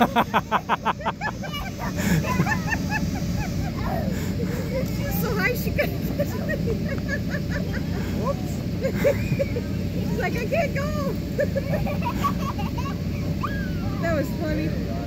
So high she couldn't catch me. Whoops. She's like, I can't go. That was funny.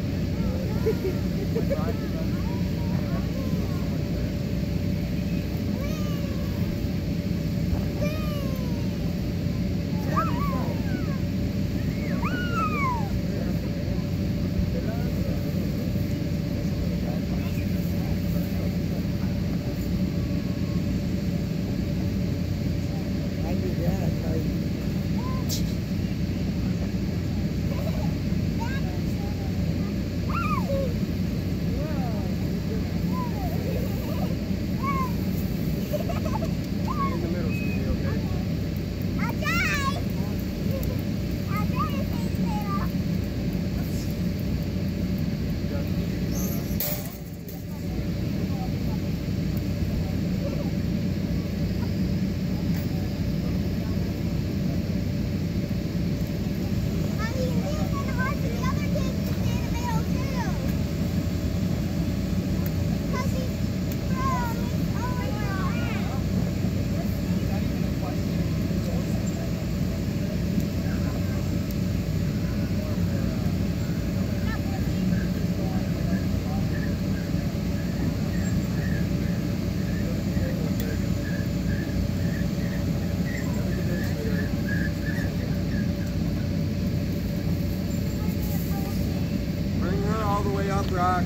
All the way up, Rock.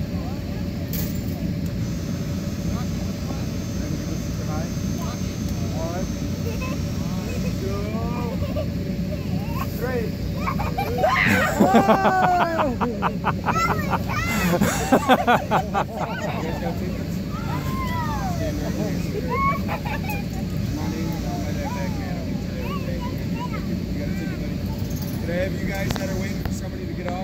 One, two, three. Have you guys had a